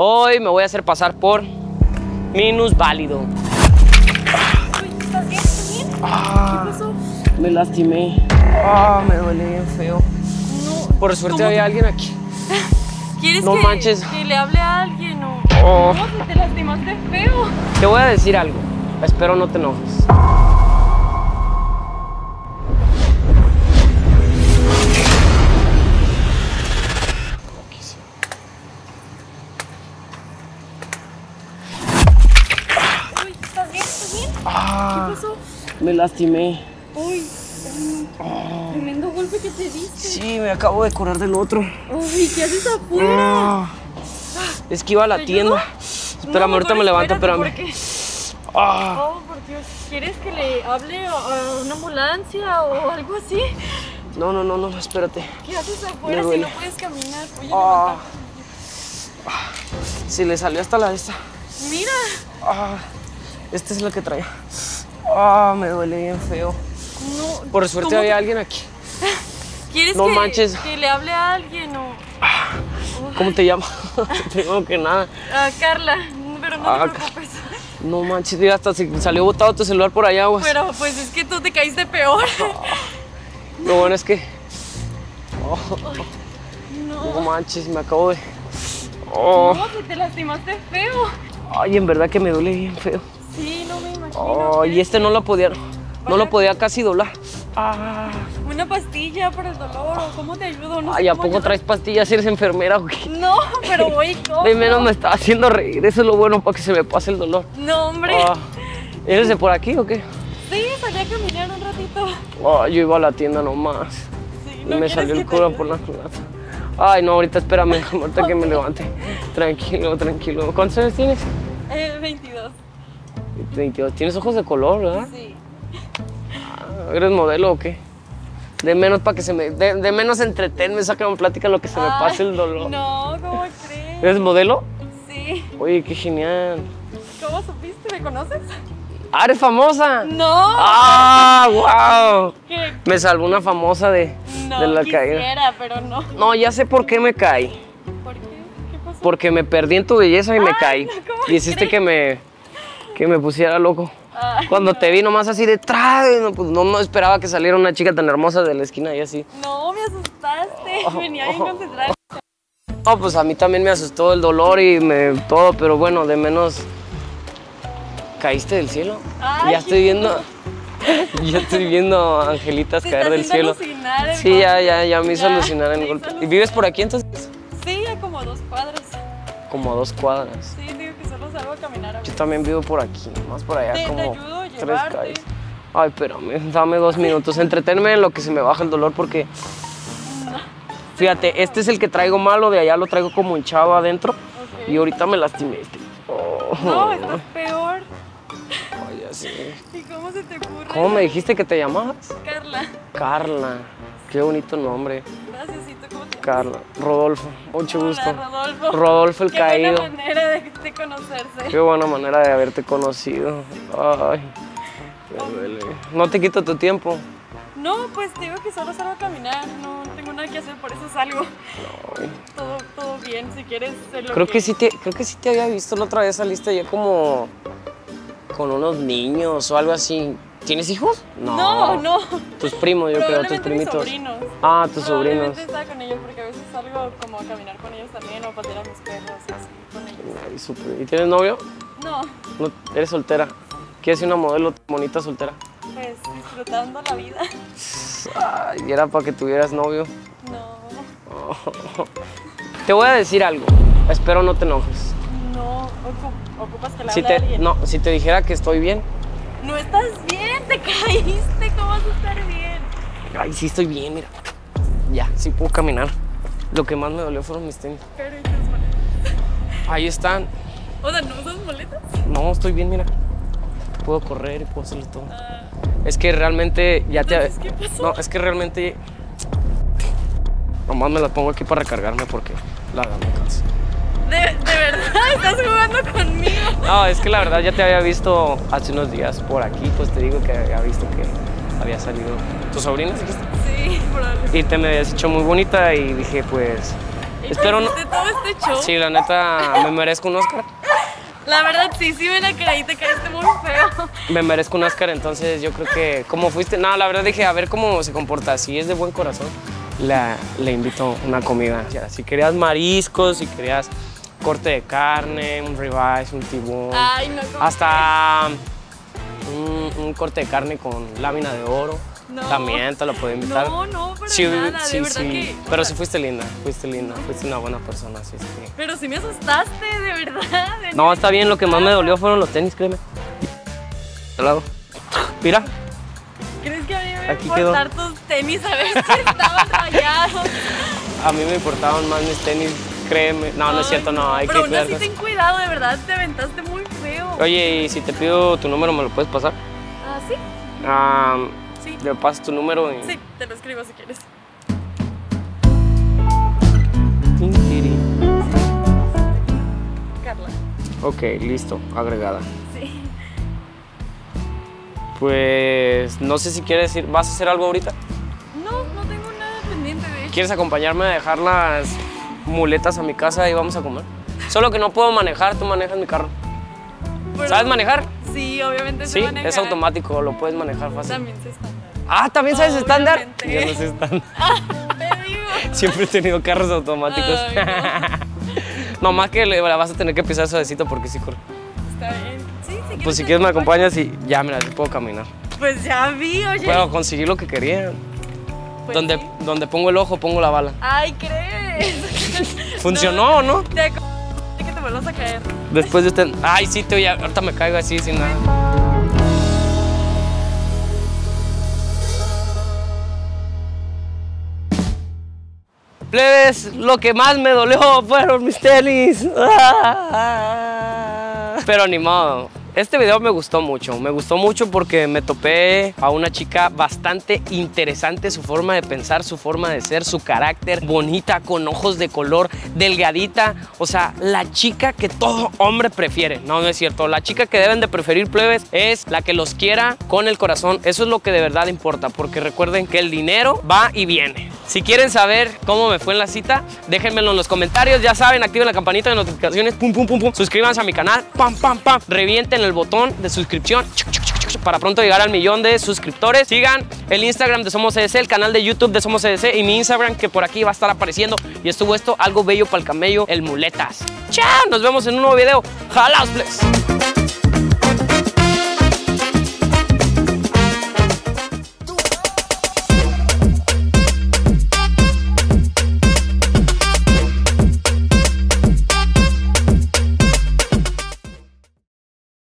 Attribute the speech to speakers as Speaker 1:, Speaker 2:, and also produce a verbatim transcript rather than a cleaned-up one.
Speaker 1: Hoy me voy a hacer pasar por minusválido.
Speaker 2: ¿Estás bien? ¿Estás bien?
Speaker 1: Ah,
Speaker 2: ¿Qué pasó?
Speaker 1: me lastimé. Ah, me duele bien feo.
Speaker 2: No.
Speaker 1: Por suerte
Speaker 2: ¿Cómo?
Speaker 1: había alguien aquí.
Speaker 2: ¿Quieres
Speaker 1: No
Speaker 2: que,
Speaker 1: manches.
Speaker 2: que le hable a alguien o...?
Speaker 1: Oh.
Speaker 2: No, si te lastimaste feo.
Speaker 1: Te voy a decir algo. Espero no te enojes.
Speaker 2: Uy, ¿estás bien? ¿Estás bien?
Speaker 1: Ah,
Speaker 2: ¿Qué pasó?
Speaker 1: me lastimé.
Speaker 2: Uy,
Speaker 1: Oh.
Speaker 2: tremendo golpe que te diste.
Speaker 1: Sí, me acabo de curar del otro.
Speaker 2: Uy, ¿qué haces afuera?
Speaker 1: Ah, es que iba a la
Speaker 2: ¿Te
Speaker 1: tienda.
Speaker 2: ayudo?
Speaker 1: Espérame,
Speaker 2: No,
Speaker 1: ahorita
Speaker 2: mejor
Speaker 1: me levanto,
Speaker 2: espérate,
Speaker 1: espérame.
Speaker 2: porque-
Speaker 1: Ah,
Speaker 2: Oh, por Dios. ¿Quieres que le hable a a una ambulancia o algo así?
Speaker 1: no, no, no, no, espérate.
Speaker 2: ¿Qué haces
Speaker 1: Me
Speaker 2: afuera si
Speaker 1: duele.
Speaker 2: no puedes caminar? Oye,
Speaker 1: Ah,
Speaker 2: levanta.
Speaker 1: se le salió hasta la de esta.
Speaker 2: Mira.
Speaker 1: Ah, esta es la que traía. Ah, me duele bien feo.
Speaker 2: No.
Speaker 1: Por suerte
Speaker 2: ¿Cómo
Speaker 1: había
Speaker 2: te-
Speaker 1: alguien aquí.
Speaker 2: ¿Quieres
Speaker 1: No
Speaker 2: que,
Speaker 1: manches.
Speaker 2: que le hable a alguien o...?
Speaker 1: ¿Cómo te llamas? Tengo que nada.
Speaker 2: A Carla, pero no
Speaker 1: Ah,
Speaker 2: te preocupes.
Speaker 1: No manches, mira, hasta se salió botado tu celular por allá, güey.
Speaker 2: Pero pues es que tú te caíste peor.
Speaker 1: Lo bueno es que. Oh,
Speaker 2: No,
Speaker 1: no manches, me acabo de. Oh,
Speaker 2: no, si te lastimaste feo.
Speaker 1: ay, en verdad que me duele bien feo.
Speaker 2: Sí, no me imagino.
Speaker 1: Oh, y este no lo podía. No lo podía casi doblar. Ah,
Speaker 2: Una pastilla para el dolor o cómo te ayudo. No sé
Speaker 1: ay, ¿a
Speaker 2: cómo
Speaker 1: poco
Speaker 2: ayudar.
Speaker 1: traes pastillas si eres enfermera, güey?
Speaker 2: No, pero voy con.
Speaker 1: De menos me está haciendo reír, eso es lo bueno para que se me pase el dolor.
Speaker 2: No, hombre.
Speaker 1: Ah, ¿eres de por aquí o qué?
Speaker 2: Sí, salí a caminar un ratito.
Speaker 1: Oh, yo iba a la tienda nomás.
Speaker 2: Sí,
Speaker 1: Y
Speaker 2: ¿no
Speaker 1: me
Speaker 2: quieres
Speaker 1: salió
Speaker 2: que
Speaker 1: el
Speaker 2: te
Speaker 1: cura
Speaker 2: ayude?
Speaker 1: por la culata. Ay, no, ahorita espérame, ahorita que me levante. Tranquilo, tranquilo. ¿Cuántos años tienes?
Speaker 2: Eh, veintidós.
Speaker 1: veintidós. Tienes ojos de color, ¿verdad?
Speaker 2: Sí.
Speaker 1: Ah, ¿eres modelo o qué? De menos para que se me... De, de menos entretenme, sácame plática lo que se me
Speaker 2: Ay,
Speaker 1: pase el dolor.
Speaker 2: No, ¿cómo crees?
Speaker 1: ¿Eres modelo?
Speaker 2: Sí.
Speaker 1: Oye, qué genial.
Speaker 2: ¿Cómo supiste? ¿Me conoces?
Speaker 1: ¡Ah, eres famosa!
Speaker 2: No.
Speaker 1: ¡Ah, wow!
Speaker 2: ¿Qué?
Speaker 1: Me salvó una famosa de,
Speaker 2: No
Speaker 1: de la
Speaker 2: quisiera,
Speaker 1: caída.
Speaker 2: pero no.
Speaker 1: No, ya sé por qué me caí.
Speaker 2: ¿Por qué? ¿Qué pasó?
Speaker 1: Porque me perdí en tu belleza y me
Speaker 2: Ay,
Speaker 1: caí.
Speaker 2: no, ¿cómo
Speaker 1: Y hiciste
Speaker 2: crees?
Speaker 1: que me, que me pusiera loco.
Speaker 2: Ay,
Speaker 1: Cuando
Speaker 2: no.
Speaker 1: te vi nomás así detrás, no, pues no, no esperaba que saliera una chica tan hermosa de la esquina y así.
Speaker 2: No, me asustaste.
Speaker 1: Oh,
Speaker 2: Venía bien
Speaker 1: oh,
Speaker 2: concentrada.
Speaker 1: No, pues a mí también me asustó el dolor y me, todo, pero bueno, de menos... ¿Caíste del cielo?
Speaker 2: Ay,
Speaker 1: ya estoy viendo... Ya estoy viendo angelitas
Speaker 2: Te
Speaker 1: caer
Speaker 2: está
Speaker 1: del cielo.
Speaker 2: haciendo alucinar el
Speaker 1: Sí,
Speaker 2: golpe.
Speaker 1: ya, ya, ya me hizo
Speaker 2: Ya,
Speaker 1: alucinar en
Speaker 2: te
Speaker 1: el
Speaker 2: hizo
Speaker 1: golpe. ¿Y
Speaker 2: alucinar.
Speaker 1: vives por aquí entonces?
Speaker 2: Sí, a como dos cuadras.
Speaker 1: Como a dos cuadras.
Speaker 2: Sí, digo que solo salgo a caminar a
Speaker 1: Yo
Speaker 2: veces.
Speaker 1: también vivo por aquí, más por allá,
Speaker 2: Te- te
Speaker 1: como
Speaker 2: ayudo a
Speaker 1: tres
Speaker 2: llevarte.
Speaker 1: calles. Ay, espérame, dame dos minutos. Entreténme en lo que se me baja el dolor porque... Fíjate, este es el que traigo malo, de allá lo traigo como hinchado adentro.
Speaker 2: Ok.
Speaker 1: Y ahorita me lastimé este. Oh,
Speaker 2: No, estás peor.
Speaker 1: ay, ya sé.
Speaker 2: ¿Y cómo se te ocurre?
Speaker 1: ¿Cómo me dijiste que te llamabas?
Speaker 2: Carla.
Speaker 1: Carla. Qué bonito nombre.
Speaker 2: Gracias, ¿y tú cómo te llamas?
Speaker 1: Carla. Rodolfo. Mucho
Speaker 2: Hola,
Speaker 1: gusto.
Speaker 2: Rodolfo.
Speaker 1: Rodolfo el
Speaker 2: Qué
Speaker 1: caído.
Speaker 2: buena manera de, de conocerse.
Speaker 1: Qué buena manera de haberte conocido. Ay, me duele. No te quito tu tiempo.
Speaker 2: No, pues te digo que solo salgo a caminar. No tengo nada que hacer, por eso salgo.
Speaker 1: Ay.
Speaker 2: Todo, todo bien, si quieres ser lo
Speaker 1: Creo que sí te, creo que sí te había visto la otra vez, saliste ya como con unos niños o algo así. ¿Tienes hijos?
Speaker 2: No, no.
Speaker 1: Tus primos, yo creo, tus
Speaker 2: Probablemente mis
Speaker 1: primitos.
Speaker 2: sobrinos.
Speaker 1: Ah, tus sobrinos.
Speaker 2: Probablemente estaba con ellos porque a veces salgo como a caminar con ellos también o a pasear a mis perros y así con ellos.
Speaker 1: Ay, súper. ¿Y tienes novio?
Speaker 2: No,
Speaker 1: No, eres soltera. ¿Quieres ser una modelo bonita soltera?
Speaker 2: pues disfrutando la vida.
Speaker 1: Ay, y era para que tuvieras novio.
Speaker 2: No,
Speaker 1: Te voy a decir algo. Espero no te enojes.
Speaker 2: no, ocu- ocupas que le
Speaker 1: Si
Speaker 2: hable a
Speaker 1: te,
Speaker 2: alguien.
Speaker 1: no, si te dijera que estoy bien.
Speaker 2: No estás bien, te caíste, ¿cómo vas a estar bien?
Speaker 1: Ay, sí estoy bien, mira. Ya, sí puedo caminar. Lo que más me dolió fueron mis tenis.
Speaker 2: Pero ¿y tus maletas?
Speaker 1: Ahí están.
Speaker 2: O sea, ¿no usas maletas?
Speaker 1: No, estoy bien, mira. Puedo correr y puedo hacerlo todo.
Speaker 2: Ah,
Speaker 1: Es que realmente ya te...
Speaker 2: Entonces, ¿qué pasó?
Speaker 1: No, es que realmente... Nomás me las pongo aquí para recargarme porque la verdad me canso.
Speaker 2: ¿de, de verdad estás jugando conmigo?
Speaker 1: No, es que la verdad ya te había visto hace unos días por aquí, pues te digo que había visto que había salido... ¿Tu sobrina dijiste?
Speaker 2: Sí, probablemente.
Speaker 1: Y te me habías hecho muy bonita y dije, pues...
Speaker 2: Y
Speaker 1: Espero no...
Speaker 2: ¿Hiciste todo este show?
Speaker 1: Sí, la neta, me merezco un Oscar.
Speaker 2: La verdad, sí, sí me la creí, te caíste muy feo.
Speaker 1: Me merezco un Oscar, entonces yo creo que... ¿Cómo fuiste? No, la verdad dije, a ver cómo se comporta. Si es de buen corazón, la, le invito una comida. Ya, si querías mariscos, si querías corte de carne, un ribeye, un tibón.
Speaker 2: Ay, no, ¿cómo
Speaker 1: hasta un, un corte de carne con lámina de oro.
Speaker 2: No.
Speaker 1: También te lo puedo invitar.
Speaker 2: No, no, para
Speaker 1: Sí,
Speaker 2: nada,
Speaker 1: sí,
Speaker 2: de verdad
Speaker 1: sí.
Speaker 2: que...
Speaker 1: Pero sí fuiste linda, fuiste linda, fuiste una buena persona, sí, sí.
Speaker 2: Pero sí me asustaste, de verdad. de
Speaker 1: No, está bien, lo que más me dolió fueron los tenis, créeme. Al lado. Mira,
Speaker 2: ¿Crees que a mí me iba a
Speaker 1: Aquí quedó.
Speaker 2: importar tus tenis a ver si estaban rayados?
Speaker 1: a mí me importaban más mis tenis, créeme. No, no es
Speaker 2: Ay,
Speaker 1: cierto, no, hay que
Speaker 2: Pero aún
Speaker 1: cuidar.
Speaker 2: así ten cuidado, de verdad, te aventaste muy feo.
Speaker 1: Oye, y si te pido tu número, ¿me lo puedes pasar?
Speaker 2: ¿Ah, sí?
Speaker 1: Ah,
Speaker 2: Sí.
Speaker 1: le pasas tu número y...
Speaker 2: Sí, te lo escribo si quieres.
Speaker 1: Tin, tiri.
Speaker 2: Carla.
Speaker 1: Ok, listo, agregada.
Speaker 2: Sí.
Speaker 1: Pues no sé si quieres ir, ¿vas a hacer algo ahorita?
Speaker 2: No, no tengo nada pendiente, de hecho.
Speaker 1: ¿Quieres acompañarme a dejar las muletas a mi casa y vamos a comer? Solo que no puedo manejar, tú manejas mi carro.
Speaker 2: Pero-
Speaker 1: ¿Sabes manejar?
Speaker 2: Sí, obviamente sé
Speaker 1: Sí,
Speaker 2: manejar.
Speaker 1: es automático, lo puedes manejar fácil.
Speaker 2: También sé estándar.
Speaker 1: Ah, ¿también sabes estándar?
Speaker 2: Obviamente.
Speaker 1: Yo no sé estándar.
Speaker 2: Te digo.
Speaker 1: Siempre he tenido carros automáticos.
Speaker 2: Ay,
Speaker 1: no. Más que le la vas a tener que pisar suavecito porque sí corre.
Speaker 2: Está bien. Sí, si quieres.
Speaker 1: Pues si
Speaker 2: te
Speaker 1: quieres me
Speaker 2: acompaño.
Speaker 1: acompañas y ya, mira, yo puedo caminar.
Speaker 2: Pues ya vi, oye.
Speaker 1: Puedo conseguir lo que quería.
Speaker 2: Pues
Speaker 1: donde,
Speaker 2: sí.
Speaker 1: donde pongo el ojo, pongo la bala.
Speaker 2: Ay, ¿crees?
Speaker 1: ¿Funcionó o no?
Speaker 2: Te ac- que te vuelvas a caer.
Speaker 1: Después de usted... Ay, sí, te, ya, ahorita me caigo así sin nada. Plebes, lo que más me dolió fueron mis tenis. Pero ni modo. Este video me gustó mucho, me gustó mucho porque me topé a una chica bastante interesante, su forma de pensar, su forma de ser, su carácter, bonita, con ojos de color, delgadita, o sea, la chica que todo hombre prefiere. No, no es cierto, la chica que deben de preferir, plebes, es la que los quiera con el corazón. Eso es lo que de verdad importa, porque recuerden que el dinero va y viene. Si quieren saber cómo me fue en la cita, déjenmelo en los comentarios, ya saben, activen la campanita de notificaciones, pum, pum, pum, pum, suscríbanse a mi canal, pam, pam, pam, revienten el botón de suscripción para pronto llegar al millón de suscriptores. Sigan el Instagram de Somos C D C, el canal de YouTube de Somos C D C y mi Instagram que por aquí va a estar apareciendo. Y estuvo esto, algo bello para el camello, el muletas. Chao, nos vemos en un nuevo video. Jalaos, please.